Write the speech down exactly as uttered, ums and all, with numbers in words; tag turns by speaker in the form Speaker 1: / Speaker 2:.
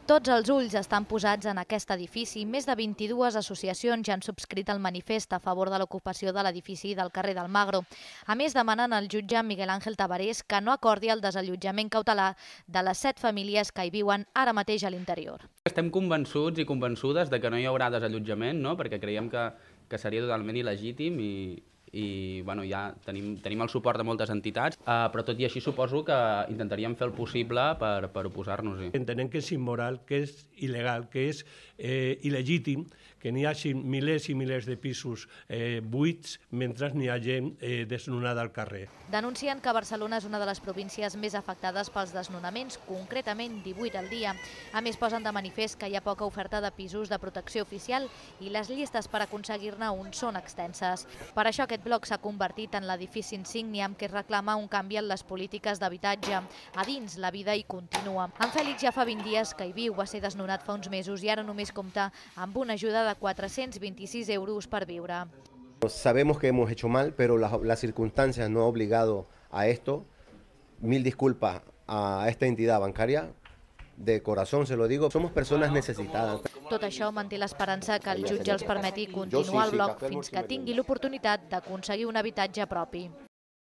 Speaker 1: Tots els ulls estan posats en aquest edifici. Més de vint-i-dues associacions ja han subscrit el manifest a favor de l'ocupació de l'edifici del carrer del Magro. A més, demanen al jutge Miguel Ángel Tabarés que no acordi el desallotjament cautelar de les set famílies que hi viuen ara mateix a l'interior.
Speaker 2: Estem convençuts i convençudes de que no hi haurà desallotjament, no? Perquè creiem que, que seria totalment il·legítim i, i bueno, ja tenim, tenim el suport de moltes entitats, eh, però tot i així suposo que intentaríem fer el possible per, per oposar-nos-hi.
Speaker 3: Entenem que és immoral, que és il·legal, que és eh, il·legítim que n'hi hagi milers i milers de pisos eh, buits mentre n'hi ha gent eh, desnonada al carrer.
Speaker 1: Denuncien que Barcelona és una de les províncies més afectades pels desnonaments, concretament divuit al dia. A més, posen de manifest que hi ha poca oferta de pisos de protecció oficial i les llistes per aconseguir-ne un són extenses. Per això aquest bloc s'ha convertit en l'edifici insígnia amb què es reclama un canvi en les polítiques d'habitatge. A dins, la vida hi continua. En Fèlix ja fa vint dies que hi viu, va ser desnonat fa uns mesos i ara només compta amb una ajuda de cuatrocientos veintiséis euros per viure.
Speaker 4: Sabemos que hemos hecho mal, pero las, las circunstancias no han obligado a esto. Mil disculpas a esta entidad bancaria. De corazón se lo digo, somos personas necesitadas.
Speaker 1: Tot això manté l'esperança que el jutge els permeti continuar el bloc fins que tingui l'oportunitat d'aconseguir un habitatge propi.